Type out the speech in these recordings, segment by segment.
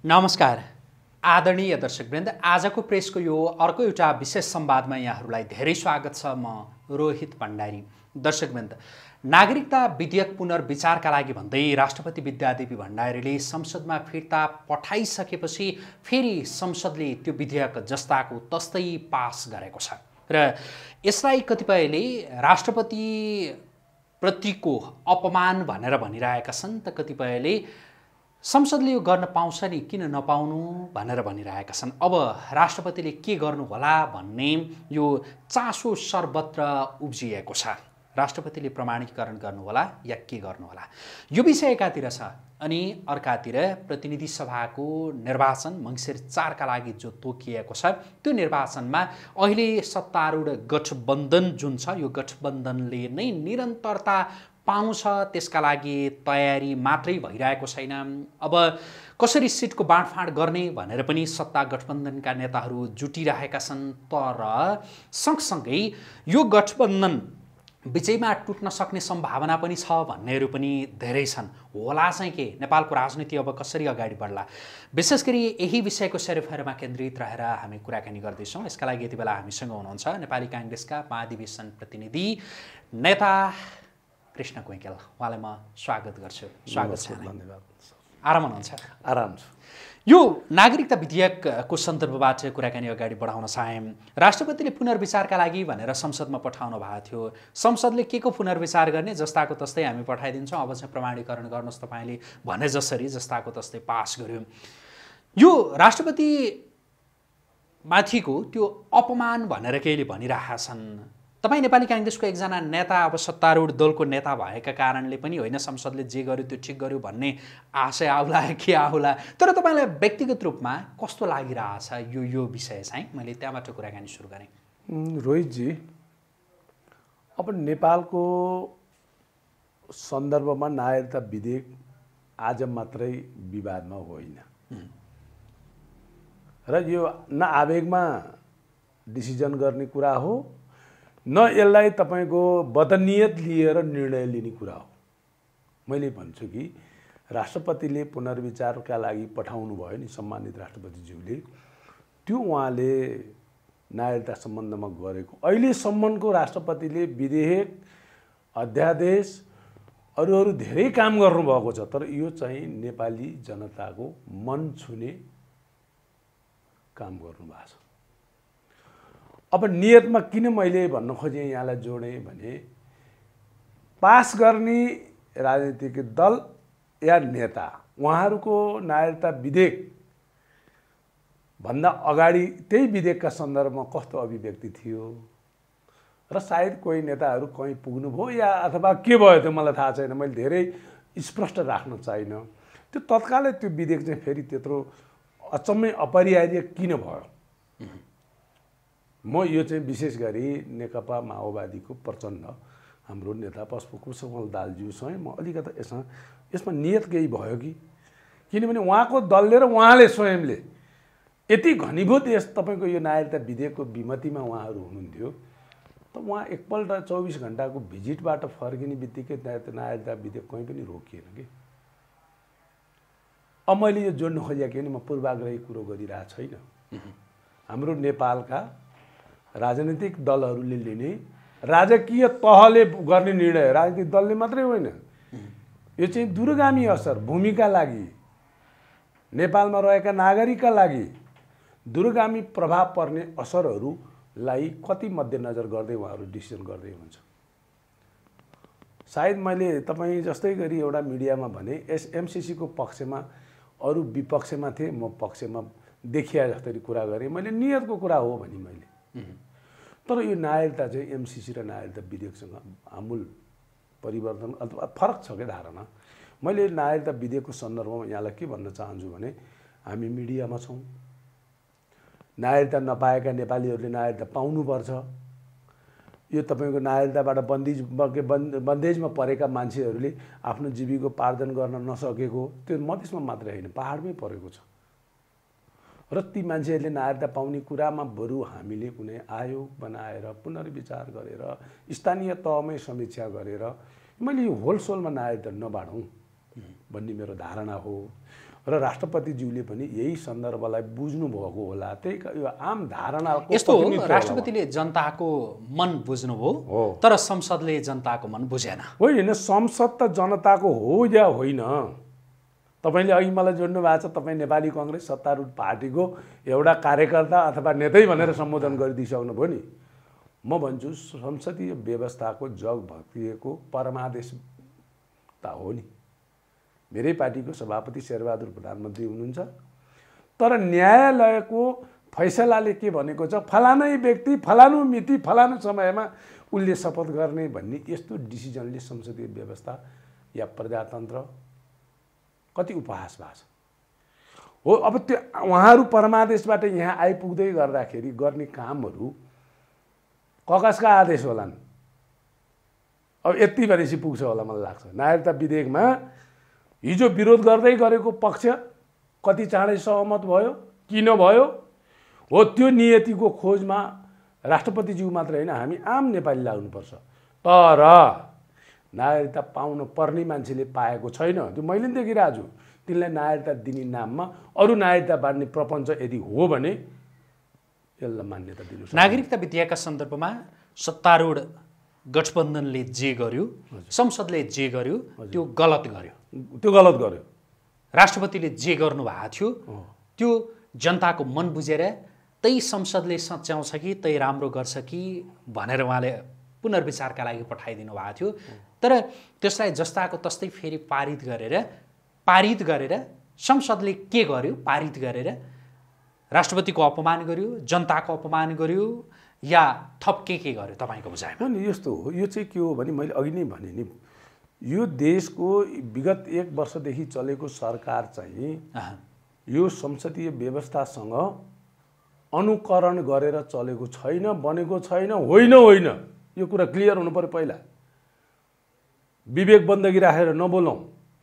नमस्कार आदरणीय दर्शकवृन्द, आजको प्रेसको यो अर्को एउटा विशेष संवादमा यहाँहरूलाई धेरै स्वागत छ। म रोहित भण्डारी। दर्शकवृन्द, नागरिकता विधेयक पुनर्विचारका लागि भन्दै राष्ट्रपति विद्यादेवी भण्डारीले संसदमा फिर्ता पठाइसकेपछि फेरि संसदले त्यो विधेयक जस्ताको तस्तै पास गरेको छ र यसलाई कतिपयले राष्ट्रपति प्रतिको अपमान भनेर भनिरहेका छन् त कतिपयले संसदले यो गर्न पाउँछ नि किन नपाउनु भनेर भनिरहेका छन्। अब राष्ट्रपतिले के गर्नु होला भन्ने यो चासो सर्वत्र उब्जिएको छ। राष्ट्रपतिले प्रमाणीकरण गर्नु होला या के गर्नु होला, यो विषय एकातिर छ। अनि अर्कातिर प्रतिनिधि सभाको निर्वाचन मङ्सिर 4 का लागि जो तोकिएको छ, त्यो निर्वाचनमा अहिले सत्तारूढ गठबन्धन जुन छ, यो गठबन्धनले नै निरन्तरता पाउँछ, त्यसका लागि तयारी मात्रै भइरहेको छैन। अब कसरी सिटको बाँडफाँड गर्ने भनेर पनि सत्ता गठबन्धनका नेताहरू जुटिरहेका छन्। तर सँगसँगै यो गठबन्धन बिचैमा टुट्न सक्ने सम्भावना पनि छ भन्नेहरू पनि धेरै छन्। होला चाहिँ के, नेपालको राजनीति अब कसरी अगाडि बढ्ला, विशेष गरी यही विषयको सेरोफेरोमा केन्द्रित रहेर हामी कुराकानी गर्दैछौँ। यसका लागि यति बेला हामीसँग हुनुहुन्छ नेपाली काङ्ग्रेसका महाधिवेशन प्रतिनिधि नेता कृष्ण कुइकेल। उहाँलाई म स्वागत गर्छु। स्वागत छ। धन्यवाद। आराम हुनुहुन्छ? आराम छु। यो नागरिकता विधेयकको सन्दर्भबाट कुराकानी अगाडि बढाउन चाहे। राष्ट्रपतिले पुनर्विचारका लागि भनेर संसदमा पठाउनु भएको थियो। संसदले के को पुनर्विचार गर्ने, जस्ताको तस्तै हामी पठाइदिन्छौँ, अब चाहिँ प्रमाणीकरण गर्नुहोस् तपाईँले भने जसरी, जस्ताको तस्तै पास गर्यो। यो राष्ट्रपति माथिको त्यो अपमान भनेर केहीले भनिरहेका छन्। तपाईँ नेपाली काङ्ग्रेसको एकजना नेता, अब सत्तारूढ दलको नेता भएका कारणले पनि होइन संसदले जे गर्यो त्यो ठिक गर्यो भन्ने आशय आउला के आउला, तर तपाईँलाई व्यक्तिगत रूपमा कस्तो लागिरहेछ यो विषय चाहिँ? मैले त्यहाँबाट कुराकानी सुरु गरेँ। रोहितजी, अब नेपालको सन्दर्भमा नागरिकता विधेयक आज मात्रै विवादमा होइन र यो न आवेगमा डिसिजन गर्ने कुरा हो, न यसलाई तपाईँको बदनियत लिएर निर्णय लिने कुरा हो। मैले भन्छु कि राष्ट्रपतिले पुनर्विचारका लागि पठाउनु भयो नि सम्मानित राष्ट्रपतिज्यूले, त्यो उहाँले नागरिकता सम्बन्धमा गरेको अहिलेसम्मको राष्ट्रपतिले विधेयक, अध्यादेश, अरू धेरै काम गर्नुभएको छ, तर यो चाहिँ नेपाली जनताको मन छुने काम गर्नुभएको छ। अब नियतमा किन मैले भन्न खोजेँ यहाँलाई जोडेँ भने, पास गर्ने राजनीतिक दल या नेता उहाँहरूको नागरिकता विधेयक भन्दा अगाडि त्यही विधेयकका सन्दर्भमा कस्तो अभिव्यक्ति थियो र सायद कोही नेताहरू कहीँ पुग्नुभयो या अथवा के भयो त्यो मलाई थाहा छैन, मैले धेरै स्पष्ट राख्न चाहिनँ। त्यो तत्कालै त्यो विधेयक चाहिँ फेरि त्यत्रो अचम्मै अपरिहार्य किन भयो? म यो चाहिँ विशेष गरी नेकपा माओवादीको प्रचण्ड हाम्रो नेता पुष्पकमल दालज्यूसँग म अलिकति यसमा नियत केही भयो कि, किनभने उहाँको दलले र उहाँले स्वयंले यति घनीभूत यस तपाईँको यो नागरिकता विधेयकको विमतिमा उहाँहरू हुनुहुन्थ्यो, त उहाँ एकपल्ट 24 घण्टाको भिजिटबाट फर्किने बित्तिकै नागरिकता विधेयक कहीँ पनि रोकिएन कि। अब मैले यो जोड्न खोजेको कि म पूर्वाग्रही कुरो गरिरहेको छैन। हाम्रो नेपालका राजनीतिक दलहरूले लिने, राजकीय तहले गर्ने निर्णय, राजनीतिक दलले मात्रै होइन, यो चाहिँ दूरगामी असर, भूमिका लागि, नेपालमा रहेका नागरिकका लागि दूरगामी प्रभाव पर्ने असरहरूलाई कति मध्यनजर गर्दै उहाँहरू डिसिजन गर्दै हुन्छ। सायद मैले तपाईँ जस्तै गरी एउटा मिडियामा भने एमसिसीको पक्षमा अरू विपक्षमा थिए, म पक्षमा देखिया जसरी कुरा गरेँ, मैले नियतको कुरा हो भने मैले। तर यो नागरिकता चाहिँ एमसिसी र नागरिकता विधेयकसँग आमूल परिवर्तन अथवा फरक छ क्या धारणा। मैले नागरिकता विधेयकको सन्दर्भमा यहाँलाई के भन्न चाहन्छु भने, हामी मिडियामा छौँ, नागरिकता नपाएका नेपालीहरूले नागरिकता पाउनुपर्छ। यो तपाईँको नागरिकताबाट बन्देजमा परेका मान्छेहरूले आफ्नो जीविकोपार्जन गर्न नसकेको त्यो मधेसमा मात्रै होइन, पहाडमै परेको छ र ती मान्छेहरूले नागरिकता पाउने कुरामा बरु हामीले कुनै आयोग बनाएर पुनर्विचार गरेर स्थानीय तहमै समीक्षा गरेर मैले यो होलसोलमा नागरिकता नबाढौँ भन्ने मेरो धारणा हो। र राष्ट्रपतिज्यूले पनि यही सन्दर्भलाई बुझ्नु भएको होला। त्यही यो आम धारणाको यस्तो हो, राष्ट्रपतिले जनताको मन बुझ्नुभयो तर संसदले जनताको मन बुझेन। होइन, संसद त जनताको हो या होइन? तपाईँले अघि मलाई जोड्नु भएको छ, तपाईँ नेपाली कङ्ग्रेस सत्तारूढ पार्टीको एउटा कार्यकर्ता अथवा नेतै भनेर सम्बोधन गरिदिइसक्नुभयो नि। म भन्छु संसदीय व्यवस्थाको जग भत्किएको परमादेश त हो नि। मेरै पार्टीको सभापति शेरबहादुर प्रधानमन्त्री हुनुहुन्छ, तर न्यायालयको फैसलाले के भनेको छ, फलानै व्यक्ति फलानु मिति फलानु समयमा उसले शपथ गर्ने भन्ने यस्तो डिसिजनले संसदीय व्यवस्था या प्रजातन्त्र कति उपहास भएको छ हो। अब त्यो उहाँहरू परमादेशबाट यहाँ आइपुग्दै गर्दाखेरि गर्ने कामहरू कसका आदेश होलान्? अब यति भनेपछि पुग्छ होला मलाई लाग्छ। नागरिकता विधेयकमा हिजो विरोध गर्दै गरेको पक्ष कति चाँडै सहमत भयो, किन भयो? हो, त्यो नियतिको खोजमा राष्ट्रपतिज्यू मात्र होइन, हामी आम नेपाली लाग्नुपर्छ। तर नागरिकता पाउन पर्ने मान्छेले पाएको छैन, त्यो मैले पनि देखिरहेको छु। तिनलाई नागरिकता दिने नाममा अरू नागरिकता बाँड्ने प्रपञ्च यदि हो भने यसलाई मान्यता दिनु। नागरिकता विधेयकका सन्दर्भमा सत्तारूढ गठबन्धनले जे गर्यो, संसदले जे गर्यो त्यो गलत गर्यो। राष्ट्रपतिले जे गर्नुभएको थियो त्यो जनताको मन बुझेर त्यही संसदले सच्याउँछ कि त्यही राम्रो गर्छ कि भनेर उहाँले पुनर्विचारका लागि पठाइदिनु भएको थियो। तर त्यसलाई जस्ताको तस्तै फेरि पारित गरेर संसदले के गर्यो? पारित गरेर राष्ट्रपतिको अपमान गर्यो, जनताको अपमान गर्यो या थप के गर्यो तपाईँको बुझाइमा? नि यस्तो हो, यो चाहिँ के हो भने मैले अघि नै भने नि, यो देशको विगत 1 वर्षदेखि चलेको सरकार चाहिँ यो संसदीय व्यवस्थासँग अनुकरण गरेर चलेको छैन, बनेको छैन। होइन, यो कुरा क्लियर हुनु पर्यो। पहिला विवेक बन्दगी राखेर नबोलौँ।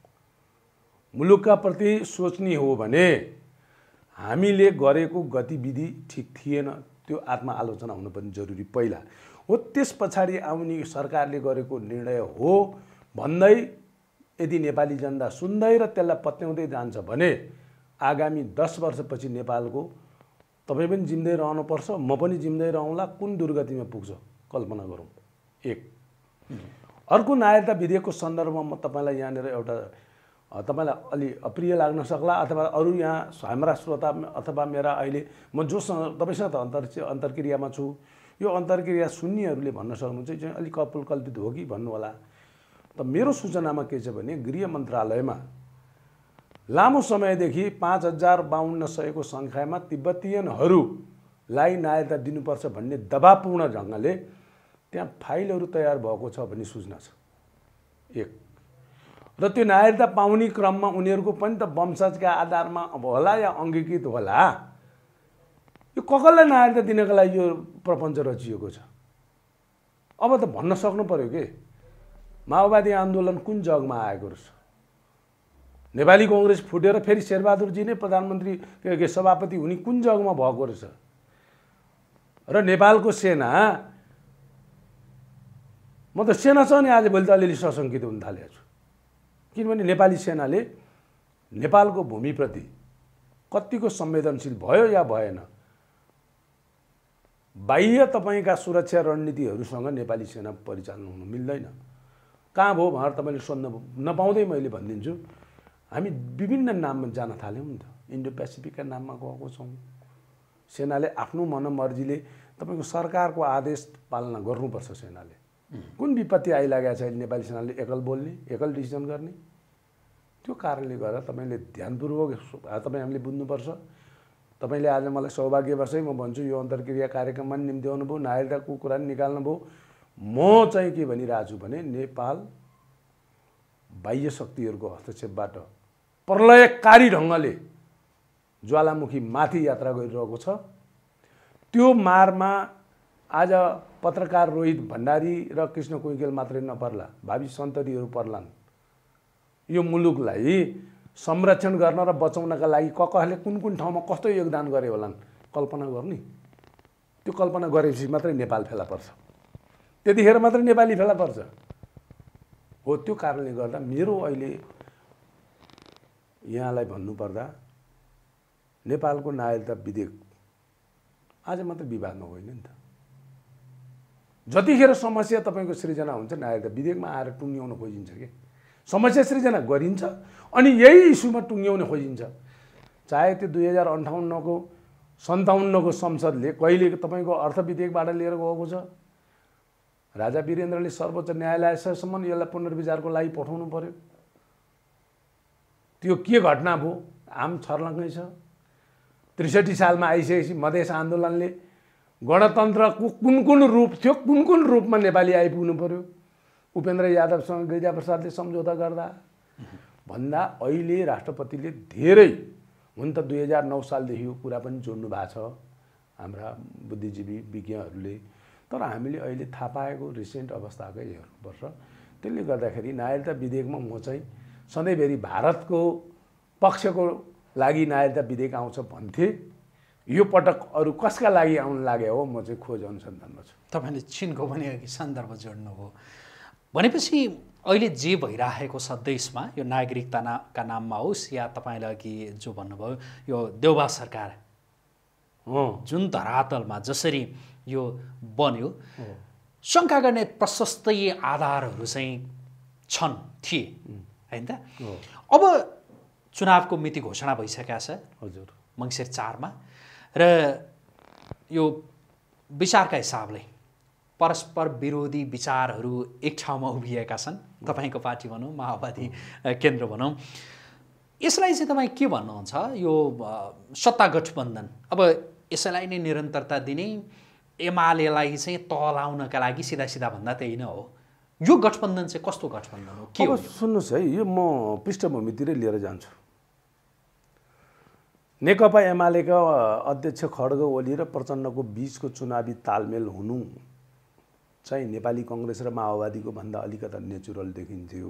मुलुकका प्रति सोच्ने हो भने हामीले गरेको गतिविधि ठिक थिएन, त्यो आत्मआलोचना हुनु पनि जरुरी पहिला हो। त्यस पछाडि आउने सरकारले गरेको निर्णय हो भन्दै यदि नेपाली जनता सुन्दै र त्यसलाई पत्याउँदै जान्छ भने आगामी 10 वर्षपछि नेपालको तपाईँ पनि जिम्दै रहनुपर्छ, म पनि जिम्दै रहँला, कुन दुर्गतिमा पुग्छ कल्पना गरौँ। एक अर्को नागरिकता विधेयकको सन्दर्भमा म तपाईँलाई यहाँनिर एउटा तपाईँलाई अलि अप्रिय लाग्न सक्ला अथवा अरू यहाँ हाम्रा श्रोता अथवा मेरा अहिले म जोसँग तपाईँसँग त अन्तर्क्रियामा छु, यो अन्तर्क्रिया सुन्नेहरूले भन्न सक्नुहुन्छ चाहिँ अलिक कल्पित हो कि भन्नु होला। त मेरो सूचनामा के छ भने गृह मन्त्रालयमा लामो समयदेखि 5052 को सङ्ख्यामा तिब्बतीयनहरूलाई नागरिकता दिनुपर्छ भन्ने दबावपूर्ण ढङ्गले त्यहाँ फाइलहरू तयार भएको छ भन्ने सूचना छ। एक र त्यो नागरिकता पाउने क्रममा उनीहरूको पनि त वंशजका आधारमा होला या अङ्गीकृत होला। यो कसलाई नागरिकता दिनको लागि यो प्रपञ्च रचिएको छ? अब त भन्न सक्नु पर्यो के माओवादी आन्दोलन कुन जगमा आएको रहेछ? नेपाली कङ्ग्रेस फुटेर फेरि शेरबहादुरजी नै प्रधानमन्त्री के सभापति हुने कुन जगमा भएको रहेछ? र नेपालको सेना, म त सेना छ नि आजभोलि त अलिअलि सशङ्कित हुन थालेको छु, किनभने नेपाली सेनाले नेपालको भूमिप्रति कतिको संवेदनशील भयो या भएन। बाह्य तपाईँका सुरक्षा रणनीतिहरूसँग नेपाली सेना परिचालन हुनु मिल्दैन। कहाँ भयो भनेर तपाईँले सोध्न नपाउँदै मैले भनिदिन्छु, हामी विभिन्न नाममा जान थाल्यौँ नि त। इन्डो पेसिफिकका नाममा गएको छौँ। सेनाले आफ्नो मनमर्जीले तपाईँको सरकारको आदेश पालना गर्नुपर्छ। सेनाले कुन विपत्ति आइलागेको छ नेपाली सेनाले एकल बोल्ने, एकल डिसिजन गर्ने? त्यो कारणले गर्दा तपाईँले ध्यानपूर्वक तपाईँ हामीले बुझ्नुपर्छ। तपाईँले आज मलाई सौभाग्यवशै म भन्छु यो अन्तर्क्रिया कार्यक्रममा निम्त्याउनु भयो, नागरिकताको कुरा निकाल्नु भयो। म चाहिँ के भनिरहेको छु भने नेपाल बाह्य शक्तिहरूको हस्तक्षेपबाट प्रलयकारी ढङ्गले ज्वालामुखी माथि यात्रा गरिरहेको छ। त्यो मारमा आज पत्रकार रोहित भण्डारी र कृष्ण कुइकेल मात्रै नपर्ला, भावी सन्ततिहरू पर्लान्। यो मुलुकलाई संरक्षण गर्न र बचाउनका लागि कसले कुन कुन ठाउँमा कस्तो योगदान गरे होलान् कल्पना गर्ने। त्यो कल्पना गरेपछि मात्रै नेपाल फेला पर्छ, त्यतिखेर मात्रै नेपाली फेला पर्छ हो। त्यो कारणले गर्दा मेरो अहिले यहाँलाई भन्नुपर्दा नेपालको नागरिकता विधेयक आज मात्र विवादमा होइन नि त। जतिखेर समस्या तपाईँको सृजना हुन्छ नागरिकता विधेयकमा आएर टुङ्ग्याउन खोजिन्छ कि समस्या सृजना गरिन्छ अनि यही इस्युमा टुङ्ग्याउन खोजिन्छ। चाहे त्यो 2058को 57को संसदले कहिले तपाईँको अर्थ विधेयकबाट लिएर गएको छ। राजा वीरेन्द्रले सर्वोच्च न्यायालयसम्म यसलाई पुनर्विचारको लागि पठाउनु पर्यो। त्यो के घटना भयो? आम छर्लङ्गै छ। 63 सालमा आइसकेपछि मधेस आन्दोलनले गणतन्त्रको कुन रूप थियो, कुन रूपमा नेपाली आइपुग्नु पर्यो, उपेन्द्र यादवसँग गिरिजाप्रसादले सम्झौता गर्दा भन्दा अहिले राष्ट्रपतिले धेरै हुन त 2009 सालदेखि यो कुरा पनि जोड्नु भएको छ हाम्रा बुद्धिजीवी विज्ञहरूले। तर हामीले अहिले थाहा पाएको रिसेन्ट अवस्थाकै हेर्नुपर्छ। त्यसले गर्दाखेरि नागरिकता विधेयकमा म चाहिँ सधैँभरि भारतको पक्षको लागि नागरिकता विधेयक आउँछ भन्थे। यो पटक अरू कसका लागि आउन लागे हो म चाहिँ खोज अनुसन्धानमा छु। तपाईँले चिनको पनि अघि सन्दर्भ जोड्नुभयो भनेपछि अहिले जे भइरहेको छ देशमा यो नागरिकताका नाममा होस् या तपाईँले अघि जो भन्नुभयो यो देउबा सरकार जुन धरातलमा जसरी यो बन्यो शङ्का गर्ने प्रशस्तै आधारहरू चाहिँ छन् थिए हैन त। अब चुनावको मिति घोषणा भइसकेका छ हजुर मङ्सिर 4 मा र यो विचारका हिसाबले परस्पर विरोधी विचारहरू एक ठाउँमा उभिएका छन्। तपाईँको पार्टी भनौँ माओवादी केन्द्र भनौँ, यसलाई चाहिँ तपाईँ के भन्नुहुन्छ? यो सत्ता गठबन्धन अब यसैलाई नै निरन्तरता दिने एमालेलाई चाहिँ तलाउनका लागि सिधा भन्दा त्यही नै हो। यो गठबन्धन चाहिँ कस्तो गठबन्धन हो के हो? सुन्नुहोस् है, यो म पृष्ठभूमितिरै लिएर जान्छु। नेकपा एमालेका अध्यक्ष खड्ग ओली र प्रचण्डको बीचको चुनावी तालमेल हुनु चाहिँ नेपाली कङ्ग्रेस र माओवादीको भन्दा अलिकता नेचुरल देखिन्थ्यो।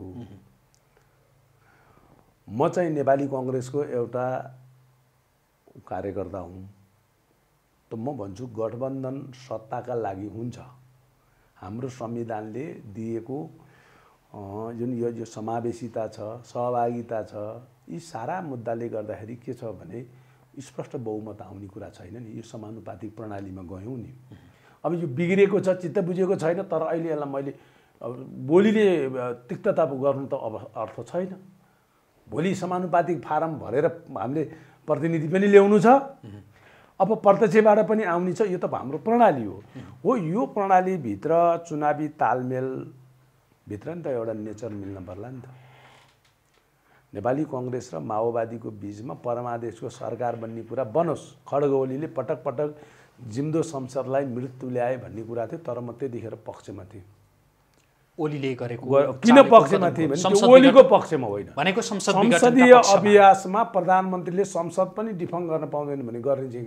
म चाहिँ नेपाली कङ्ग्रेसको एउटा कार्यकर्ता हुँ, त म भन्छु गठबन्धन सत्ताका लागि हुन्छ। हाम्रो संविधानले दिएको जुन यो समावेशिता छ, सहभागिता छ, यी सारा मुद्दाले गर्दाखेरि के छ भने स्पष्ट बहुमत आउने कुरा छैन नि। यो समानुपातिक प्रणालीमा गयौँ नि। अब यो बिग्रेको छ, चित्त बुझेको छैन, तर अहिले यसलाई मैले बोलीले तिक्तता गर्नु त अब अर्थ छैन। भोलि समानुपातिक फारम भरेर हामीले प्रतिनिधि पनि ल्याउनु छ, अब प्रत्यक्षबाट पनि आउने छ। यो त हाम्रो प्रणाली हो। यो प्रणालीभित्र चुनावी तालमेलभित्र नि त एउटा नेचर मिल्न पर्ला नि त। नेपाली कङ्ग्रेस र माओवादीको बीचमा परमादेशको सरकार बन्ने कुरा बनोस्। खड्ग ओलीले पटक पटक जिम्दो संसदलाई मृत्यु ल्याए भन्ने कुरा थियो, तर म त्यतिखेर पक्षमा थिएँ। ओलीले गरेको किन पक्षमा थिएँ भने ओलीको पक्षमा होइन भनेको संसदीय अभ्यासमा प्रधानमन्त्रीले संसद पनि डिफङ गर्न पाउँदैन भने गर्ने चाहिँ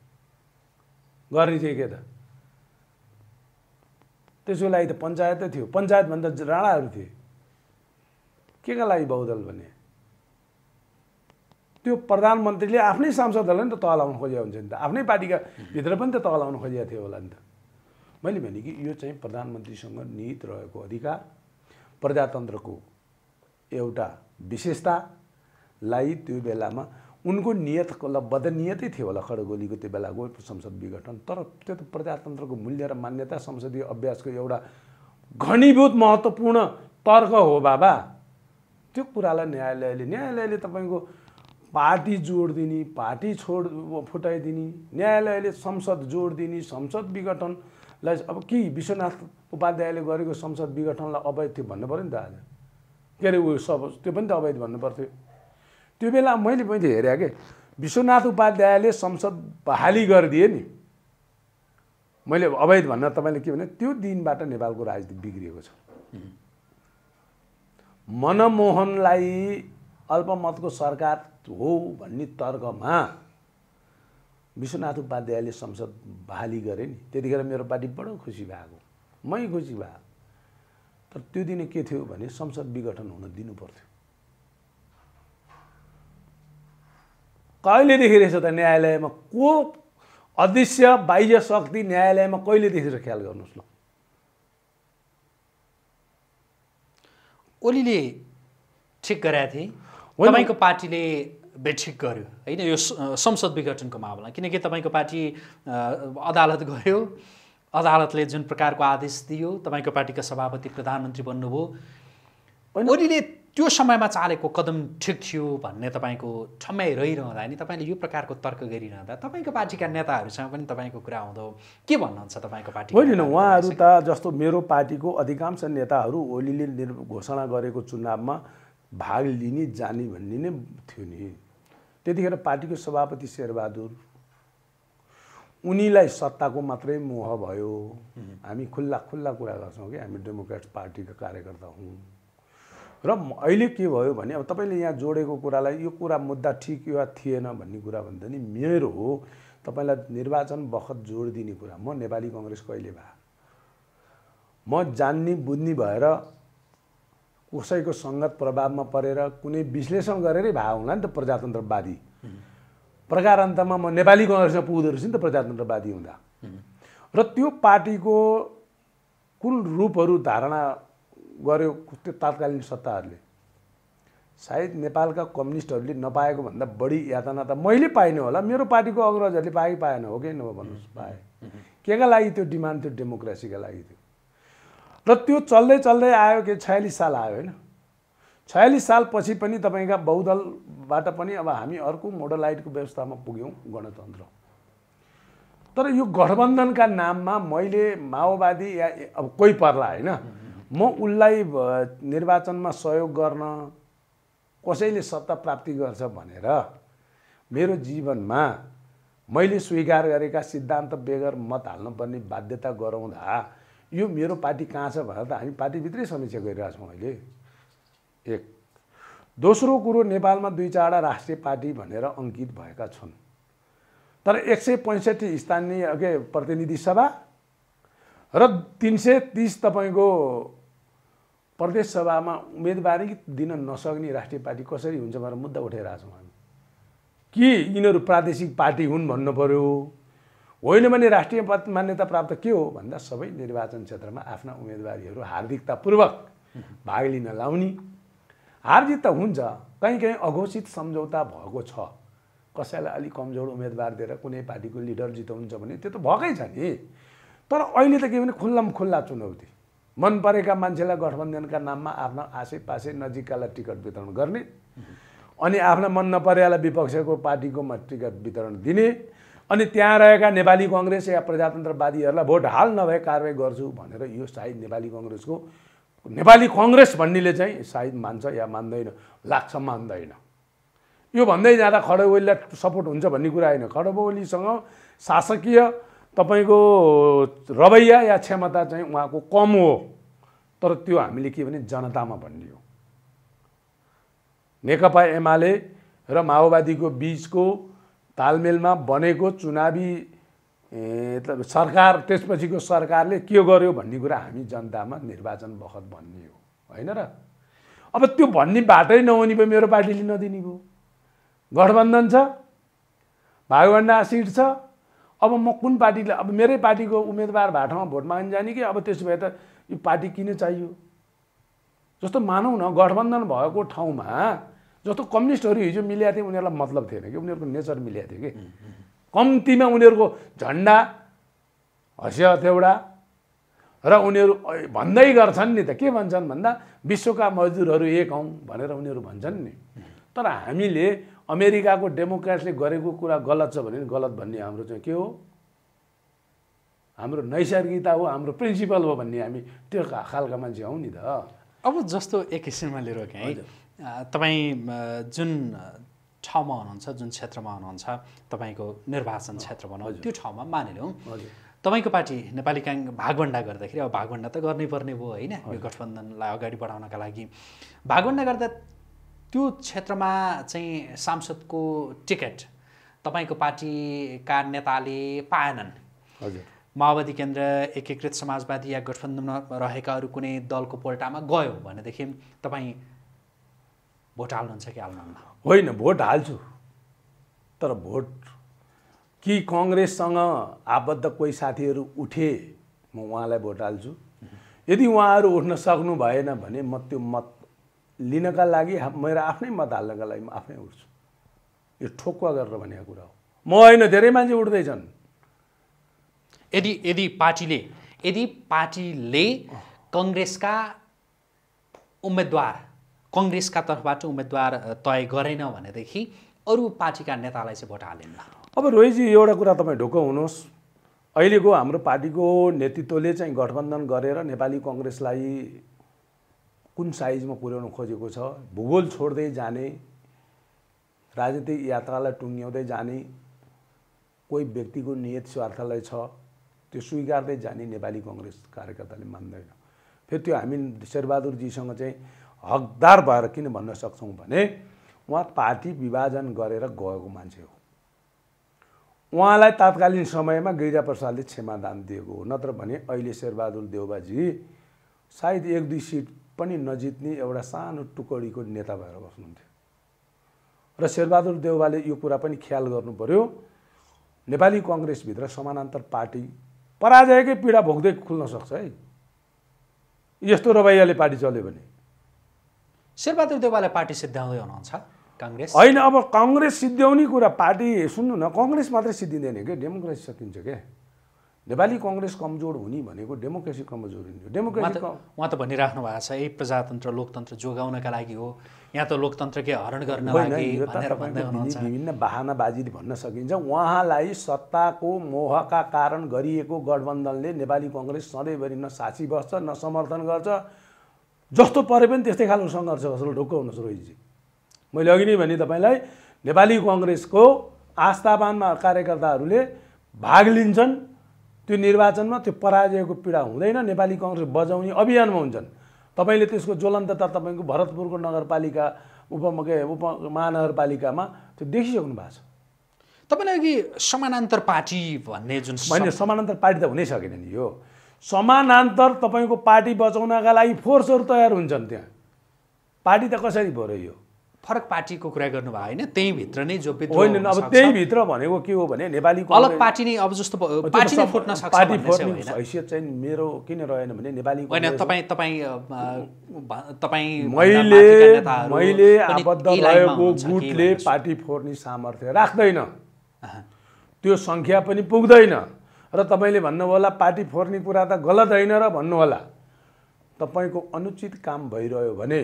के त त्यसको लागि त पञ्चायतै थियो। पञ्चायतभन्दा राणाहरू थिए। के का लागि बहुदल भने त्यो प्रधानमन्त्रीले आफ्नै सांसदहरूलाई नि त तहलाउन खोजेको हुन्छ नि त। आफ्नै पार्टीका भित्र पनि त तहलाउन खोजेको थियो होला नि त। मैले भने कि यो चाहिँ प्रधानमन्त्रीसँग निहित रहेको अधिकार, प्रजातन्त्रको एउटा विशेषतालाई त्यो बेलामा उनको नियतको बदनियतै थियो होला खड्ग ओलीको त्यो बेलाको संसद विघटन। तर त्यो त प्रजातन्त्रको मूल्य र मान्यता संसदीय अभ्यासको एउटा घनीभूत महत्त्वपूर्ण तर्क हो बाबा। त्यो कुरालाई न्यायालयले तपाईँको पार्टी जोड दिने, पार्टी फुटाइदिने, न्यायालयले संसद जोड दिने, संसद विघटनलाई अब के विश्वनाथ उपाध्यायले गरेको संसद विघटनलाई अवैध थियो भन्नु पऱ्यो नि त आज। के अरे त्यो पनि त अवैध भन्नु पर्थ्यो। त्यो बेला मैले हेरेँ कि विश्वनाथ उपाध्यायले संसद बहाली गरिदिए नि। मैले अवैध भन्न तपाईँले के भने त्यो दिनबाट नेपालको राजनीति बिग्रिएको छ। मनमोहनलाई अल्पमतको सरकार हो भन्ने तर्कमा विश्वनाथ उपाध्यायले संसद बहाली गरे नि। त्यतिखेर मेरो पार्टी बडो खुसी भएको, मै खुसी भएको। तर त्यो दिन के थियो भने संसद विघटन हुन दिनु पर्थ्यो। कहिलेदेखि रहेछ त न्यायालयमा को अदृश्य बाह्य शक्ति न्यायालयमा कहिलेदेखि रहेछ ख्याल गर्नुहोस् न। ओलीले ठिक गरेका थिए तपाईँको पार्टीले बेठिक गर्यो होइन यो संसद विघटनको मामला, किनकि तपाईँको पार्टी अदालत गयो, अदालतले जुन प्रकारको आदेश दियो, तपाईँको पार्टीका सभापति प्रधानमन्त्री बन्नुभयो, ओलीले त्यो समयमा चालेको कदम ठिक थियो भन्ने तपाईँको ठम्मै रहिरहँदा नि तपाईँले यो प्रकारको तर्क गरिरहँदा तपाईँको पार्टीका नेताहरूसँग पनि तपाईँको कुरा आउँदो के भन्नुहुन्छ तपाईँको पार्टी? होइन, उहाँहरू त जस्तो मेरो पार्टीको अधिकांश नेताहरू ओलीले घोषणा गरेको चुनावमा भाग लिने जाने भन्ने नै थियो नि। त्यतिखेर पार्टीको सभापति शेरबहादुर, उनीलाई सत्ताको मात्रै मोह भयो। हामी खुल्ला खुल्ला कुरा गर्छौँ कि हामी डेमोक्रेट पार्टीका कार्यकर्ता हौँ। र अहिले के भयो भने अब तपाईँले यहाँ जोडेको कुरालाई यो कुरा मुद्दा ठिक या थिएन भन्ने कुरा भन्दा नि मेरो हो तपाईँलाई निर्वाचन बखत जोड दिने कुरा। म नेपाली कङ्ग्रेस कहिले भए, म जान्ने बुझ्ने भएर कसैको सङ्गत प्रभावमा परेर कुनै विश्लेषण गरेरै भए होला नि त प्रजातन्त्रवादी। प्रकारान्तमा म नेपाली कङ्ग्रेसमा पुग्दो रहेछ नि त प्रजातन्त्रवादी हुँदा। र त्यो पार्टीको कुन रूपहरू धारणा गर्यो त्यो तात्कालीन सत्ताहरूले, सायद नेपालका कम्युनिस्टहरूले नपाएको भन्दा बढी यातना त मैले पाइनँ होला, मेरो पार्टीको अग्रजहरूले पाए पाएन हो कि नभए भन्नुहोस्, पाए। केका लागि त्यो डिमान्ड थियो? डेमोक्रेसीका लागि थियो। र त्यो चल्दै चल्दै आयो कि 46 साल आयो होइन। 46 सालपछि पनि तपाईँका बहुदलबाट पनि अब हामी अर्को मोडलाइटको व्यवस्थामा पुग्यौँ, गणतन्त्र। तर यो गठबन्धनका नाममा मैले माओवादी या अब कोही पर्ला होइन, म उसलाई निर्वाचनमा सहयोग गर्न कसैले सत्ता प्राप्ति गर्छ भनेर मेरो जीवनमा मैले स्वीकार गरेका सिद्धान्त बेगर मत हाल्नुपर्ने बाध्यता गराउँदा यो मेरो पार्टी कहाँ छ भनेर त हामी पार्टीभित्रै समीक्षा गरिरहेको छौँ अहिले। एक। दोस्रो कुरो, नेपालमा 2-4 राष्ट्रिय पार्टी भनेर अङ्कित भएका छन्, तर 165 स्थानीय प्रतिनिधि सभा र 330 तपाईँको प्रदेश सभामा उम्मेदवारी दिन नसक्ने राष्ट्रिय पार्टी कसरी हुन्छ भनेर मुद्दा उठाइरहेको छौँ हामी। कि यिनीहरू प्रादेशिक पार्टी हुन् भन्नु पर्यो, होइन भने राष्ट्रिय मान्यता प्राप्त के हो भन्दा सबै निर्वाचन क्षेत्रमा आफ्ना उम्मेदवारीहरू हार्दिकतापूर्वक भाग लिन लाउने। हारजित त हुन्छ, कहीँ कहीँ अघोषित सम्झौता भएको छ, कसैलाई अलिक कमजोर उम्मेदवार दिएर कुनै पार्टीको लिडर जिताउनुहुन्छ भने त्यो त भएकै छ नि। तर अहिले त के भने खुल्लम खुल्ला चुनौती, मन परेका मान्छेलाई गठबन्धनका नाममा आफ्ना आसेपासे नजिककालाई टिकट वितरण गर्ने, अनि आफ्ना मन नपरेलाई विपक्षको पार्टीकोमा टिकट वितरण दिने, अनि त्यहाँ रहेका नेपाली कङ्ग्रेस या प्रजातन्त्रवादीहरूलाई भोट हाल नभए कारवाही गर्छु भनेर यो सायद नेपाली कङ्ग्रेस भन्नेले चाहिँ सायद मान्छ या मान्दैन, लाग्छ मान्दैन। यो भन्दै जाँदा खडगओलीलाई सपोर्ट हुन्छ भन्ने कुरा होइन। खडगओलीसँग शासकीय तपाईँको रवैया या क्षमता चाहिँ उहाँको कम हो, तर त्यो हामीले के भने जनतामा भन्ने हो। नेकपा एमाले र माओवादीको बीचको तालमेलमा बनेको चुनावी सरकार, त्यसपछिको सरकारले के गर्यो भन्ने कुरा हामी जनतामा निर्वाचन बखत भन्ने हो होइन र। अब त्यो भन्ने बाटै नहुने भयो, मेरो पार्टीले नदिने भयो। गठबन्धन छ, भागभन्डा सिट छ, अब म कुन पार्टीलाई, अब मेरै पार्टीको उम्मेदवार भएको ठाउँमा भोट माग्न जाने कि अब त्यसो भए त यो पार्टी किन चाहियो? जस्तो मानौँ न गठबन्धन भएको ठाउँमा जस्तो कम्युनिस्टहरू हिजो मिलेका थिए, उनीहरूलाई मतलब थिएन कि, उनीहरूको नेचर मिलेको थियो कि। कम्तीमा उनीहरूको झन्डा हँसिया हथेउडा र उनीहरू भन्दै गर्छन् नि त, के भन्छन् भन्दा विश्वका मजदुरहरू एक हौँ भनेर उनीहरू भन्छन् नि। तर हामीले अमेरिकाको डेमोक्रेट्सले गरेको कुरा गलत छ भने गलत भन्ने हाम्रो चाहिँ के हो? हाम्रो नैसर्गिकता हो, हाम्रो प्रिन्सिपल हो भन्ने हामी त्यो खालका मान्छे हौँ नि त। अब जस्तो एक किसिममा लिएर है, तपाईँ जुन ठाउँमा हुनुहुन्छ, जुन क्षेत्रमा हुनुहुन्छ, तपाईँको निर्वाचन क्षेत्र भनौँ, त्यो ठाउँमा मानिलिउँ तपाईँको पार्टी नेपाली भागभन्डा गर्दाखेरि, अब भागभन्डा त गर्नै पर्ने भयो होइन, यो गठबन्धनलाई अगाडि बढाउनका लागि भागभन्डा गर्दा त्यो क्षेत्रमा चाहिँ सांसदको टिकट तपाईँको पार्टीका नेताले पाएनन्। हजुर, माओवादी केन्द्र, एकीकृत समाजवादी या गठबन्धनमा रहेका अरू कुनै दलको पोल्टामा गयो भनेदेखि तपाईँ भोट हाल्नुहुन्छ कि हाल्नुहुन्न? होइन, भोट हाल्छु, तर भोट कि कङ्ग्रेससँग आबद्ध कोही साथीहरू उठे म उहाँलाई भोट हाल्छु। यदि उहाँहरू उठ्न सक्नु भएन भने म त्यो मत लिनका लागि मेरो आफ्नै मत हाल्नका लागि म आफै उठ्छु। यो ठोक्वा गरेर भनेको कुरा हो। म होइन, धेरै मान्छे उठ्दैछन्। यदि पार्टीले कङ्ग्रेसका तर्फबाट उम्मेदवार तय गरेन भनेदेखि अरू पार्टीका नेतालाई चाहिँ भोट हालिन्न। अब रोहितजी एउटा कुरा तपाईँ ढुक्क हुनुहोस्, अहिलेको हाम्रो पार्टीको नेतृत्वले चाहिँ गठबन्धन गरेर नेपाली कङ्ग्रेसलाई कुन साइजमा पुर्याउन खोजेको छ, भूगोल छोड्दै जाने, राजनीतिक यात्रालाई टुङ्ग्याउँदै जाने, कोही व्यक्तिको नियत स्वार्थलाई छ त्यो स्वीकार्दै जाने नेपाली कङ्ग्रेस कार्यकर्ताले मान्दैन। फेरि त्यो हामी शेरबहादुरजीसँग चाहिँ हकदार भएर किन भन्न सक्छौँ भने उहाँ पार्टी विभाजन गरेर गएको मान्छे हो। उहाँलाई तात्कालीन समयमा गिरिजाप्रसादले क्षमादान दिएको हो, नत्र भने अहिले शेरबहादुर देउबाजी सायद 1-2 सिट पनि नजित्ने एउटा सानो टुकडीको नेता भएर बस्नुहुन्थ्यो। र शेरबहादुर देउबाले यो कुरा पनि ख्याल गर्नु पर्यो, नेपाली कङ्ग्रेसभित्र समानान्तर पार्टी पराजयकै पीडा भोग्दै खुल्न सक्छ है, यस्तो रवैयाले पार्टी चल्यो भने। शेरबहादुर देउवाले पार्टी सिद्ध्याउँदै हुनुहुन्छ काङ्ग्रेस होइन। अब कङ्ग्रेस सिद्ध्याउने कुरा, पार्टी सुन्नु न, कङ्ग्रेस मात्रै सिद्धिँदैन के, डेमोक्रेसी सकिन्छ क्या। नेपाली कङ्ग्रेस कमजोर हुने भनेको डेमोक्रेसी कमजोर हुने हो। डेमोक्रेसी उहाँ त भनिराख्नु भएको छ यही प्रजातन्त्र लोकतन्त्र जोगाउनका लागि हो, यहाँ त लोकतन्त्रकै हरण गर्न लागि भनेर भन्दै हुनुहुन्छ। विभिन्न बहानाबाजीले भन्न सकिन्छ। उहाँलाई सत्ताको मोहका कारण गरिएको गठबन्धनले नेपाली कङ्ग्रेस सधैँभरि न साक्षी बस्छ न समर्थन गर्छ, जस्तो परे पनि त्यस्तै खालको सङ्घर्ष गर्छ। ढुक्क हुनुहोस् रोहितजी, मैले अघि नै भने तपाईँलाई, नेपाली कङ्ग्रेसको आस्थावान कार्यकर्ताहरूले भाग लिन्छन् त्यो निर्वाचनमा, त्यो पराजयको पीडा हुँदैन। नेपाली कङ्ग्रेस बजाउने अभियानमा हुन्छन्। तपाईँले त्यसको ज्वलन्तता तपाईँको भरतपुरको नगरपालिका उपमहानगरपालिकामा त्यो देखिसक्नु भएको छ। तपाईँले अघि समानान्तर पार्टी भन्ने जुन मैले समानान्तर पार्टी त हुनै सकेन नि। यो समानान्तर तपाईँको पार्टी बचाउनका लागि फोर्सहरू तयार हुन्छन्। त्यहाँ पार्टी त कसरी भयो र? यो फरक पार्टीको कुरा गर्नुभयो होइन, त्यही भित्र नै जो होइन। अब त्यही भित्र भनेको के हो भने नेपाली अलग पार्टी नै, अब जस्तो पार्टी नै फुट्न सक्छ, पार्टी फुट्ने हैसियत चाहिँ मेरो किन रहेन भने नेपाली होइन। मैले आबद्ध रहेको गुटले पार्टी फोर्ने सामर्थ्य राख्दैन, त्यो सङ्ख्या पनि पुग्दैन। र तपाईँले भन्नु होला पार्टी फोर्ने कुरा त गलत होइन र भन्नु होला। तपाईँको अनुचित काम भइरह्यो भने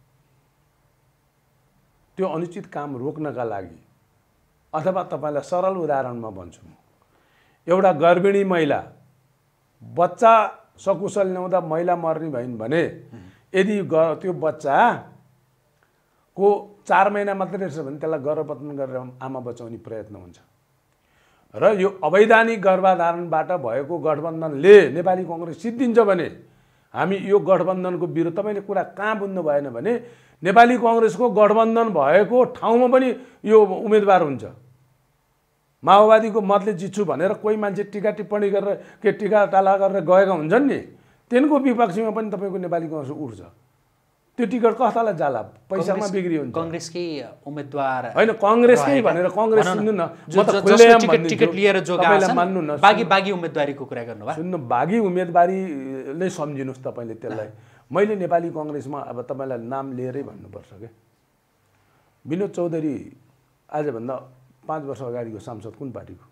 त्यो अनुचित काम रोक्नका लागि, अथवा तपाईँलाई सरल उदाहरणमा भन्छु म, एउटा गर्भिणी महिला बच्चा सकुशल ल्याउँदा महिला मर्ने भइन् भने यदि त्यो बच्चाको 4 महिना मात्रै रहेछ भने त्यसलाई गर्भपतन गरेर आमा बचाउने प्रयत्न हुन्छ। र यो अवैधानिक गर्भधारणबाट भएको गठबन्धनले नेपाली कङ्ग्रेस सिद्धिन्छ भने हामी यो गठबन्धनको विरुद्ध, तपाईँले कुरा कहाँ बुझ्नु भएन भने नेपाली कङ्ग्रेसको गठबन्धन भएको ठाउँमा पनि यो उम्मेदवार हुन्छ। माओवादीको मतले जित्छु भनेर कोही मान्छे टिका टिप्पणी गरेर टिका टाला गरेर गएका हुन्छन् नि, तिनको विपक्षमा पनि तपाईँको नेपाली कङ्ग्रेस उठ्छ। त्यो टिकट कतालाई जाला, पैसामा बिक्री हुन्छ। कङ्ग्रेसकै उम्मेदवार होइन, कङ्ग्रेसकै भनेर कङ्ग्रेस सुन्नु न, टिकट लिएर जो मान्नु न, बागी उम्मेदवारीको कुरा गर्नुभयो। सुन्नु, बागी उम्मेदवारी नै सम्झिनुहोस् तपाईँले त्यसलाई। मैले नेपाली कङ्ग्रेसमा अब तपाईँलाई नाम लिएरै भन्नुपर्छ क्या, विनोद चौधरी आजभन्दा 5 वर्ष अगाडिको सांसद कुन पार्टीको?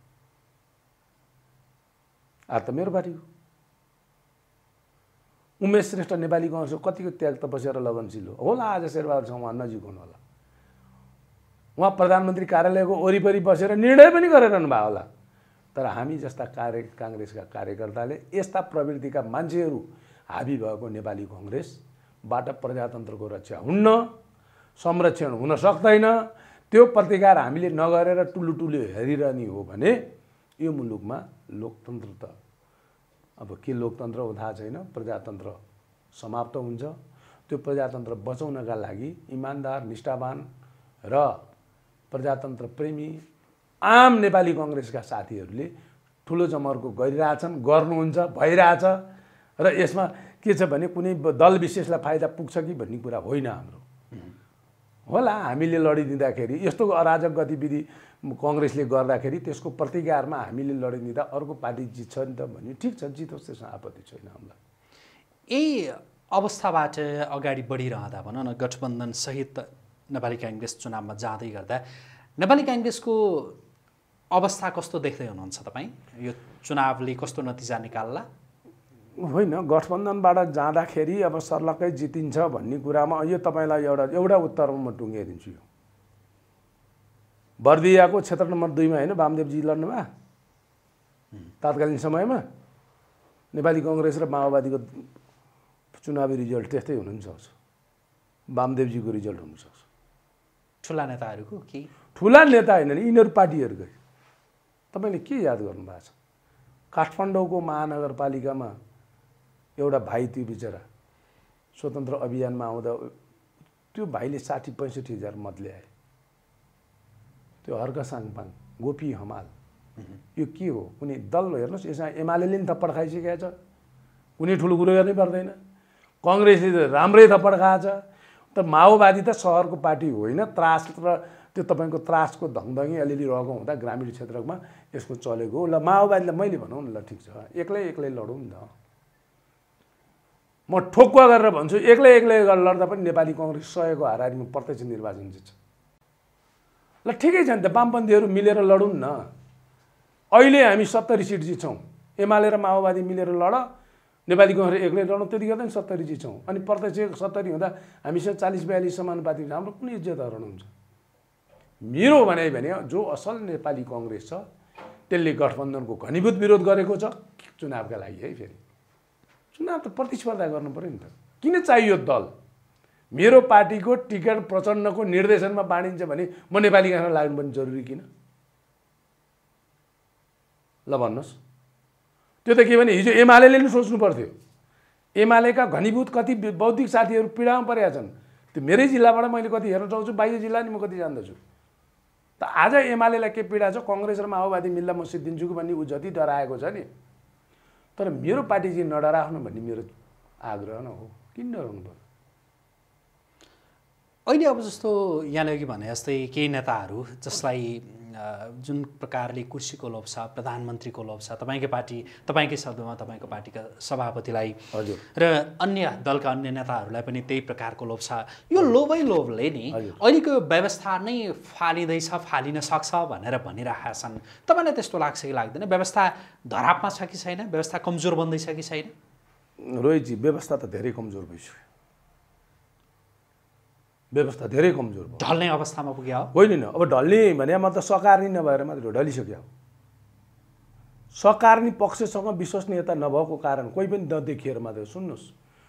आज त मेरो पार्टीको। उमेश श्रेष्ठ नेपाली कङ्ग्रेसको कतिको त्याग तपस्या र लगनशील होला, आज शेरबहादुरसँग उहाँ नजिक हुनु होला। उहाँ प्रधानमन्त्री कार्यालयको वरिपरि बसेर निर्णय पनि गरिरहनु भयो होला। तर हामी जस्ता काङ्ग्रेसका कार्यकर्ताले यस्ता प्रवृत्तिका मान्छेहरू हाबी भएको नेपाली कङ्ग्रेसबाट प्रजातन्त्रको रक्षा हुन्न, संरक्षण हुन सक्दैन। त्यो प्रतिकार हामीले नगरेर टुलुटुलु हेरिरहने हो भने यो मुलुकमा लोकतन्त्र त अब के लोकतन्त्र हो थाहा छैन, प्रजातन्त्र समाप्त हुन्छ। त्यो प्रजातन्त्र बचाउनका लागि इमान्दार, निष्ठावान र प्रजातन्त्र प्रेमी आम नेपाली कङ्ग्रेसका साथीहरूले ठुलो जमर्को गरिरहेछन्, गर्नुहुन्छ, भइरहेछ। र यसमा के छ भने कुनै दल विशेषलाई फाइदा पुग्छ कि भन्ने कुरा होइन हाम्रो। होला हामीले लडिदिँदाखेरि यस्तो अराजक गतिविधि कङ्ग्रेसले गर्दाखेरि त्यसको प्रतिकारमा हामीले लडिदिँदा अर्को पार्टी जित्छ नि त भन्ने, ठिक छ, जितोस्, त्यसमा आपत्ति छैन हामीलाई। यही अवस्थाबाट अगाडि बढिरहँदा भनौँ न गठबन्धन सहित नेपाली काङ्ग्रेस चुनावमा जाँदै गर्दा नेपाली काङ्ग्रेसको अवस्था कस्तो देख्दै हुनुहुन्छ तपाईँ? यो चुनावले कस्तो नतिजा निकाल्ला? होइन, गठबन्धनबाट जाँदाखेरि अब सर्लक्कै जितिन्छ भन्ने कुरामा यो तपाईँलाई एउटा उत्तरमा म टुङ्गिदिन्छु। यो बर्दियाको क्षेत्र नम्बर 2 मा होइन वामदेवजी लड्नुभयो तात्कालीन समयमा। नेपाली कङ्ग्रेस र माओवादीको चुनावी रिजल्ट त्यस्तै हुन सक्छ, वामदेवजीको रिजल्ट हुनसक्छ। ठुला नेताहरूको के? ठुला नेता होइन नि, यिनीहरू पार्टीहरूकै। तपाईँले के याद गर्नुभएको छ? काठमाडौँको महानगरपालिकामा एउटा भाइ, त्यो बिचरा स्वतन्त्र अभियानमा आउँदा त्यो भाइले 60-65 हजार मत ल्याए। त्यो हर्क साङपाङ, गोपी हमाल, यो के हो? कुनै दल? हेर्नुहोस्, यसमा एमाले नि थप्पड खाइसकेको छ, कुनै ठुलो कुरो गर्नै पर्दैन। कङ्ग्रेसले त राम्रै थप्पड खाएछ। त माओवादी त सहरको पार्टी होइन, त्रास र त्यो तपाईँको त्रासको धङधङी अलिअलि रहेको हुँदा ग्रामीण क्षेत्रमा यसको चलेको हो। ल माओवादीलाई मैले भनौँ न, ल ठिक छ, एक्लै लडौँ न त। म ठोक्वा गरेर भन्छु, एक्लै लड्दा पनि नेपाली कङ्ग्रेस 100 को हाराहारीमा प्रत्यक्ष निर्वाचन जित्छ। ल ठिकै छ नि त, वामपन्थीहरू मिलेर लडौँ न। अहिले हामी 70 सिट जित्छौँ, एमाले र माओवादी मिलेर लड, नेपाली कङ्ग्रेस एक्लै लडौँ, त्यति गर्दा नि 70 जित्छौँ। अनि प्रत्यक्ष 70 हुँदा हामीसँग 40-42 समानुपातिक, हाम्रो कुनै इज्जत हरण हुन्छ? मेरो भनाइ भने जो असल नेपाली कङ्ग्रेस छ त्यसले गठबन्धनको घनीभूत विरोध गरेको छ चुनावका लागि। है, फेरि चुनाव त प्रतिस्पर्धा गर्नु पर्यो नि त। किन चाहियो दल? मेरो पार्टीको टिकट प्रचण्डको निर्देशनमा बाँडिन्छ भने म नेपाली काङ्ग्रेसमा लाग्नु पनि जरुरी किन? ल भन्नुहोस्। त्यो त के भने हिजो एमाले नि सोच्नु पर्थ्यो। एमालेका घनीभूत कति बौद्धिक साथीहरू पीडामा परेका छन्। त्यो मेरै जिल्लाबाट मैले कति हेर्न पाउँछु, बाहिर जिल्ला नि म कति जान्दछु। त आज एमालेलाई के पीडा छ? कङ्ग्रेस र माओवादी मिल्दा म सिद्धिन्छु कि भन्ने ऊ जति डराएको छ नि। तर मेरो पार्टी चाहिँ नडराख्नु भन्ने मेरो आग्रह न हो। किन डराउनु पर्यो? अहिले अब जस्तो यहाँले अघि भने जस्तै केही नेताहरू जसलाई जुन प्रकारले कुर्सीको लोभ छ, प्रधानमन्त्रीको लोभ छ, तपाईँकै पार्टी, तपाईँकै शब्दमा तपाईँको पार्टीका सभापतिलाई र अन्य दलका अन्य नेताहरूलाई पनि त्यही प्रकारको लोभ छ। यो लोभले नि अहिलेको व्यवस्था नै फालिँदैछ, फालिन सक्छ भनेर भनिरहेका छन्। तपाईँलाई त्यस्तो लाग्छ कि लाग्दैन? व्यवस्था धरापमा छ कि छैन? व्यवस्था कमजोर बन्दैछ कि छैन? रोहितजी, व्यवस्था त धेरै कमजोर भइसक्यो। व्यवस्था धेरै कमजोर भयो। ढल्ने अवस्थामा पुग्यो होइन? अब ढल्ने भने म त सकारनी नभएर मात्र ढलिसक्यो। सकारनी पक्षसँग विश्वसनीयता नभएको कारण कोही पनि नदेखिएर मात्र। सुन्नुहोस्,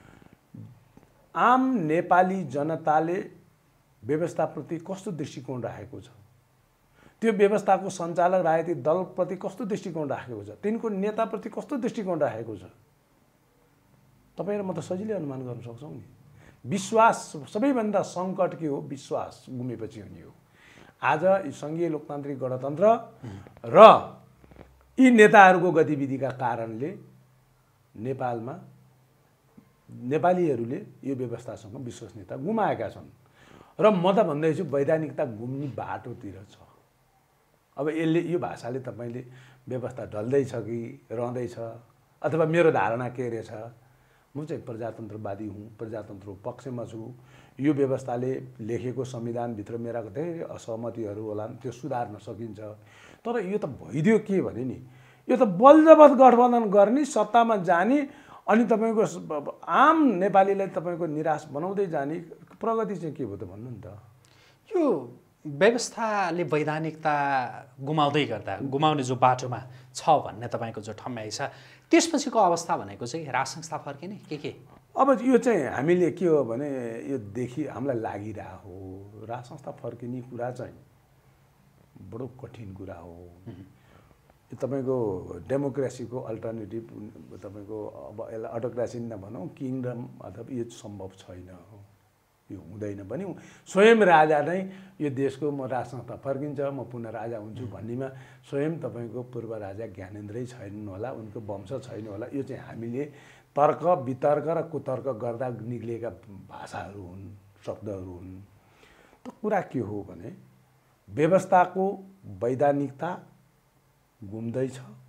आम नेपाली जनताले व्यवस्थाप्रति कस्तो दृष्टिकोण राखेको छ, त्यो व्यवस्थाको सञ्चालक राजनीतिक दलप्रति कस्तो दृष्टिकोण राखेको छ, तिनको नेताप्रति कस्तो दृष्टिकोण राखेको छ, तपाईँ र म त सजिलै अनुमान गर्न सक्छौँ नि। विश्वास सबैभन्दा सङ्कट के हो? विश्वास गुमेपछि हुने हो। आज सङ्घीय लोकतान्त्रिक गणतन्त्र र यी नेताहरूको गतिविधिका कारणले नेपालमा नेपालीहरूले यो व्यवस्थासँग विश्वसनीयता गुमाएका छन्। र म त भन्दैछु वैधानिकता गुम्ने बाटोतिर छ। अब यसले, यो भाषाले तपाईँले व्यवस्था ढल्दैछ कि रहँदैछ, अथवा मेरो धारणा के रहेछ? म चाहिँ प्रजातन्त्रवादी हुँ, प्रजातन्त्रको पक्षमा छु। यो व्यवस्थाले लेखेको संविधानभित्र मेरा धेरै असहमतिहरू होलान्, त्यो सुधार्न सकिन्छ। तर यो त भइदियो के भने नि, यो त बलजबत गठबन्धन गर्ने, सत्तामा जाने, अनि तपाईँको आम नेपालीलाई तपाईँको निराश बनाउँदै जाने प्रगति चाहिँ के भयो त भन्नु नि त? यो व्यवस्थाले वैधानिकता गुमाउँदै गर्दा गुमाउने जो बाटोमा छ भन्ने तपाईँको जो ठम्याइ छ, त्यसपछिको अवस्था भनेको चाहिँ राज संस्था फर्किने के? अब यो चाहिँ हामीले के हो भने यो हामीलाई लागिरहेको हो। राज संस्था फर्किने कुरा चाहिँ बडो कठिन कुरा हो। तपाईँको डेमोक्रेसीको अल्टरनेटिभ तपाईँको अब यसलाई अटोक्रेसी नभनौँ, किङडम अथवा यो सम्भव छैन, यो हुँदैन पनि। स्वयं राजा नै यो देशको म राज संस्था फर्किन्छ, म पुनः राजा हुन्छु भन्नेमा स्वयं तपाईँको पूर्व राजा ज्ञानेन्द्रै छैनन् होला, उनको वंश छैन होला। यो चाहिँ हामीले तर्क वितर्क र कुतर्क गर्दा निक्लिएका भाषाहरू हुन्, शब्दहरू हुन्। त कुरा के हो भने व्यवस्थाको वैधानिकता गुम्दैछ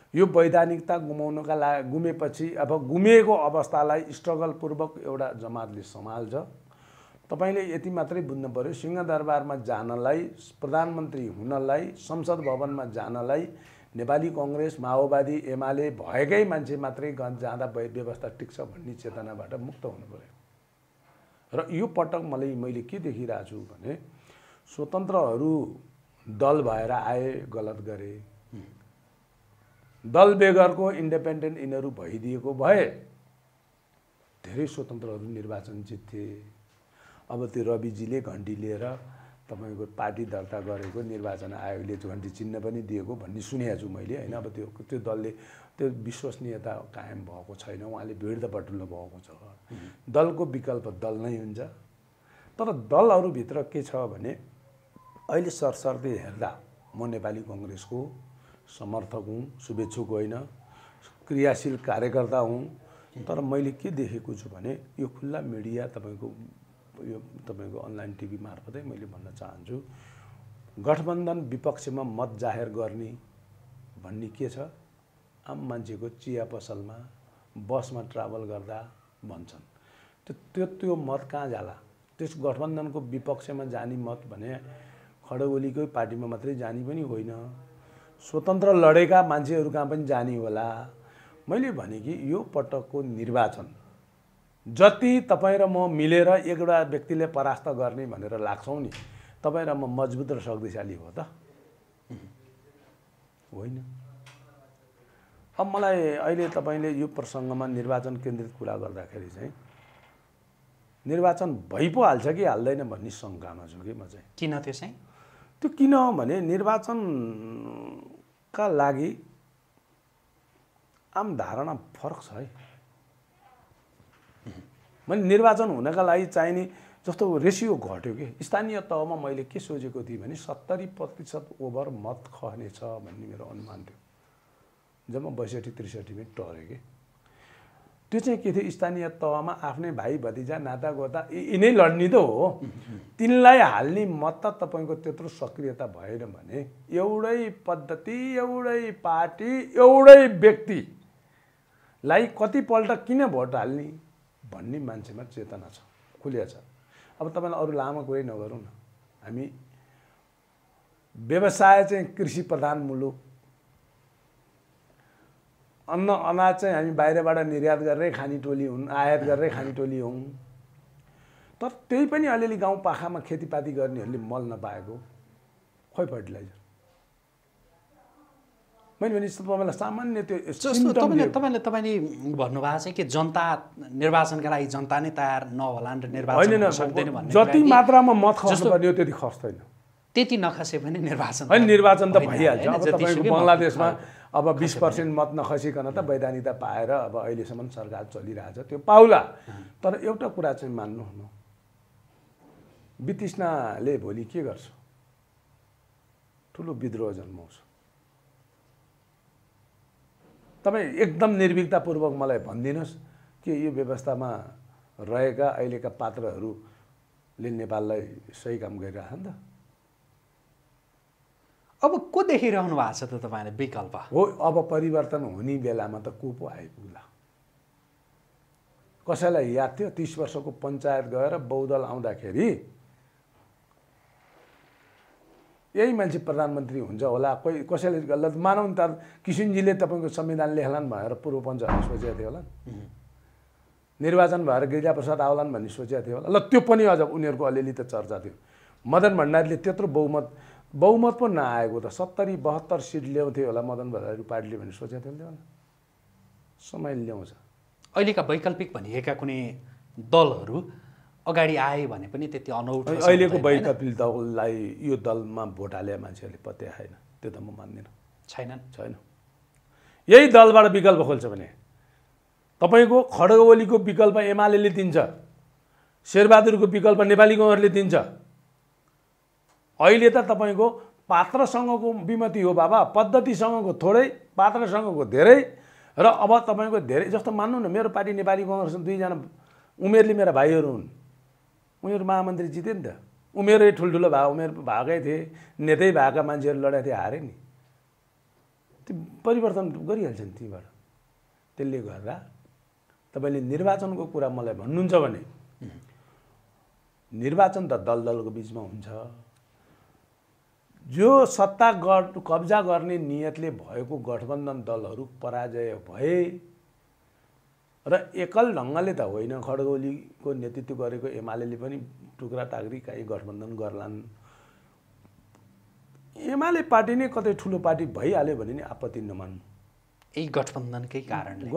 यो वैधानिकता गुमेपछि अब गुमेको अवस्थालाई स्ट्रगलपूर्वक एउटा जमातले सम्हाल्छ। तपाईले यति मात्रै बुझ्नु पर्यो, सिंहदरबारमा जानलाई, प्रधानमन्त्री हुनलाई, संसद भवनमा जानलाई नेपाली कांग्रेस, माओवादी, एमाले भएकै मान्छे मात्रै जाँदा व्यवस्था टिक्छ भन्ने चेतनाबाट मुक्त हुनु पर्यो। र यो पटक मैले के देखिरहेको छु भने स्वतन्त्रहरू दल भएर आए, गलत गरे। दल बेगरको इन्डिपेन्डेन्ट यिनीहरू भइदिएको भए धेरै स्वतन्त्रहरू निर्वाचन जित्थे। अब त्यो रविजीले घण्टी लिएर तपाईको पार्टी दर्ता गरेको निर्वाचन आयोगले घण्टी चिन्ह पनि दिएको भन्ने सुनेको छु मैले हैन। अब त्यो दलले त्यो विश्वसनीयता कायम भएको छैन, उहाँले भिड त बटुल्नु भएको छ। दलको विकल्प दल नै हुन्छ। तर दलहरूभित्र के छ भने अहिले सरसर्ती हेर्दा म नेपाली कांग्रेसको समर्थक हुँ, शुभेच्छुक होइन, क्रियाशील कार्यकर्ता हुँ। तर मैले के देखेको छु भने यो खुल्ला मिडिया तपाईको अनलाइन टिभी मार्फतै मैले भन्न चाहन्छु, गठबन्धन विपक्षमा मत जाहेर गर्ने भन्ने के छ, आम मान्छेको चिया पसलमा बसमा ट्राभल गर्दा भन्छन्। त्यो मत कहाँ जाला? त्यस गठबन्धनको विपक्षमा जाने मत भने खडगोलीकै पार्टीमा मात्रै जाने पनि होइन, स्वतन्त्र लडेका मान्छेहरू कहाँ पनि जाने होला। मैले भने कि यो पटकको निर्वाचन जति तपाईँ र म मिलेर एउटा व्यक्तिले परास्त गर्ने भनेर लाग्छौँ नि, तपाईँ र म मजबुत र शक्तिशाली हो त होइन। अब मलाई अहिले तपाईले यो प्रसङ्गमा निर्वाचन केन्द्रित कुरा गर्दाखेरि चाहिँ निर्वाचन भइ पो हाल्छ कि हाल्दैन भन्ने शङ्कामा छु कि म चाहिँ। किन त्यो चाहिँ? त्यो किन भने निर्वाचनका लागि आम धारणा फरक छ है। मैले निर्वाचन हुनका लागि चाहिने जस्तो रेसियो घट्यो कि स्थानीय तहमा मैले के सोचेको थिएँ भने 70% ओभर मत खस्नेछ भन्ने मेरो अनुमान थियो। जम्मा 62-63 में टर्यो कि त्यो चाहिँ के थियो, स्थानीय तहमा आफ्नै भाइ भतिजा नाता गोता यिनै लड्ने त हो, तिनलाई हाल्ने मत त तपाईँको त्यत्रो सक्रियता भएन भने एउटै पद्धति, एउटै पार्टी, एउटै व्यक्तिलाई कतिपल्ट किन भोट हाल्ने भन्ने मान्छेमा चेतना छ, खुल्या छ। अब तपाईलाई अरू लामो कुरै नगरौँ न, हामी व्यवसाय चाहिँ कृषि प्रधान मुलुक, अन्न अनाज चाहिँ हामी बाहिरबाट निर्यात गरेरै खाने टोली हुन्, आयात गरेरै खाने टोली हौँ। तर त्यही पनि अलिअलि गाउँ पाखामा खेतीपाती गर्नेहरूले मल नपाएको, खोइ फर्टिलाइजर। मैले भने तपाईँलाई सामान्य त्यो तपाईँले भन्नुभएको छ कि जनता निर्वाचनका लागि जनता नै तयार नहोला र निर्वाचन सक्दैन भन्ने। जति मात्रामा मत खस्नुपर्ने हो त्यति खस्दैन, त्यति नखसे पनि निर्वाचन होइन, निर्वाचन त भइहाल्छ। अब तपाईँको बङ्गलादेशमा अब 20% मत नखसिकन त वैधानिकता पाएर अब अहिलेसम्म सरकार चलिरहेछ, त्यो पाउला। तर एउटा कुरा चाहिँ मान्नु न, वितृष्णाले भोलि के गर्छ, ठुलो विद्रोह जन्माउँछ। तपाईँ एकदम निर्भीकतापूर्वक मलाई भनिदिनुहोस् कि यो व्यवस्थामा रहेका अहिलेका पात्रहरूले नेपाललाई सही काम गरिरहेछन् त? अब को देखिरहनु भएको छ त तपाईँले विकल्प? हो, अब परिवर्तन हुने बेलामा त को पो आइपुग्ला? कसैलाई याद थियो 30 वर्षको पञ्चायत गएर बहुदल आउँदाखेरि यही मान्छे प्रधानमन्त्री हुन्छ होला, कोही कसैले गलत मानौँ त किसिनजीले तपाईँको संविधान लेख्लान् भनेर पूर्व पञ्चहरूले सोचेको थियो होला, निर्वाचन भएर गिरिजाप्रसाद आउलान् भन्ने सोचेको थियो होला। ल त्यो पनि अझ उनीहरूको अलिअलि त चर्चा थियो। मदन भण्डारीले त्यत्रो बहुमत पो नआएको त 70-72 सिट ल्याउँथ्यो होला मदन भण्डारी पार्टीले भन्ने सोचेको थियो होला। समय ल्याउँछ। अहिलेका वैकल्पिक भनिएका कुनै दलहरू अगाडि आए भने पनि त्यति अनौठो अहिलेको वैकल्पिक दललाई यो दलमा भोट हाले मान्छेहरूले पत्याएन, त्यो त म मान्दिनँ। छैन। यही दलबाट विकल्प खोल्छ भने तपाईँको खड्गवलीको विकल्प एमालेले दिन्छ, शेरबहादुरको विकल्प नेपाली कांग्रेसले दिन्छ। अहिले त तपाईँको पात्रसँगको विमति हो बाबा, पद्धतिसँगको थोरै, पात्रसँगको धेरै। र अब तपाईँको धेरै जस्तो मान्नु न, मेरो पार्टी नेपाली कांग्रेस 2 जना उमेरले मेरा भाइहरू हुन्, उनीहरू महामन्त्री जिते नि त, उमेरै ठुल्ठुलो उमेर भएकै थिए, नेतै भएका मान्छेहरू लडेको थिए, हारे नि। त्यो परिवर्तन गरिहाल्छन् तीबाट। त्यसले गर्दा तपाईले निर्वाचनको कुरा मलाई भन्नुहुन्छ भने निर्वाचन त दलदलको बीचमा हुन्छ। जो सत्ता कब्जा गर्ने नियतले भएको गठबन्धन दलहरू पराजय भए र एकल ढङ्गले त होइन, खड्गौलीको नेतृत्व गरेको एमाले पनि टुक्रा टाक्री काहीँ गठबन्धन गर्लान्। एमाले पार्टी नै कतै ठुलो पार्टी भइहाल्यो भने नि आपत्ति नमान्नु। यही गठबन्धनकै कारणले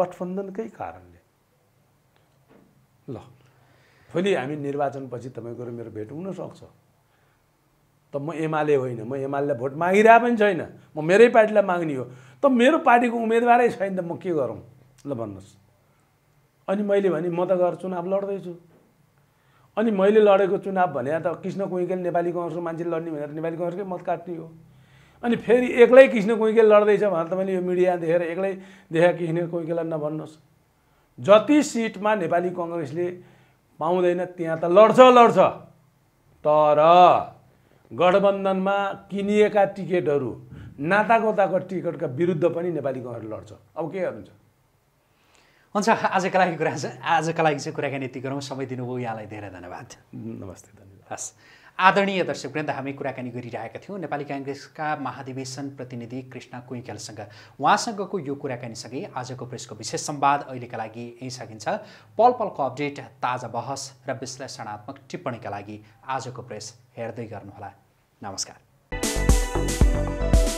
ल भोलि हामी निर्वाचनपछि तपाईँको र मेरो भेट हुनसक्छ। त म एमाले होइन, म एमालेलाई भोट मागिरहेको पनि छैन, म मेरै पार्टीलाई माग्ने हो। त मेरो पार्टीको उम्मेदवारै छैन त म के गरौँ ल भन्नुहोस्। अनि मैले भने म त गएर चुनाव लड्दैछु। अनि मैले लडेको चुनाव भने त कृष्ण कुइकेल नेपाली कांग्रेसको मान्छे लड्ने भनेर नेपाली कांग्रेसकै मत काट्ने हो। अनि फेरि एक्लै कृष्ण कुइकेल लड्दैछ भनेर तपाईँले यो मिडिया देखेर एक्लै देखेर कृष्ण कुइकेललाई नभन्नुहोस्। जति सिटमा नेपाली कांग्रेसले पाउँदैन त्यहाँ त लड्छ, तर गठबन्धनमा किनिएका टिकटहरू नातागोताको टिकटका विरुद्ध पनि नेपाली कांग्रेस लड्छ। अब के गर्नुहुन्छ? हुन्छ, आजका लागि चाहिँ कुराकानी यति गरौँ। समय दिनुभयो यहाँलाई धेरै धन्यवाद। नमस्ते, धन्यवाद। हस्, आदरणीय दर्शकवृन्द, हामी कुराकानी गरिरहेका थियौँ नेपाली कांग्रेसका महाधिवेशन प्रतिनिधि कृष्ण कुइकेलसँग। उहाँसँगको यो कुराकानीसँगै आजको प्रेसको विशेष संवाद अहिलेका लागि यहीँ सकिन्छ। पल पलको अपडेट, ताजा बहस र विश्लेषणात्मक टिप्पणीका लागि आजको प्रेस हेर्दै गर्नुहोला। नमस्कार।